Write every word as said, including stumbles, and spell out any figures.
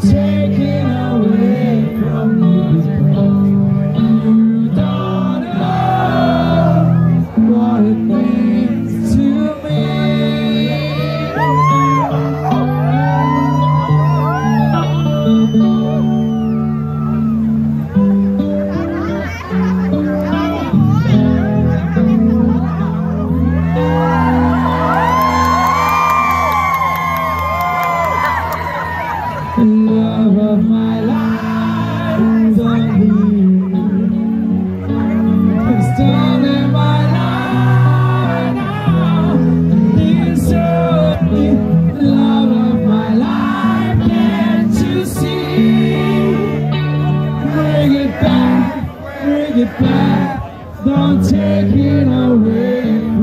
taken away from you because you don't know what it means to me. Love of my life, don't leave. It's done in my life now. It's so the love of my life, can't you see? Bring it back, bring it back, don't take it away.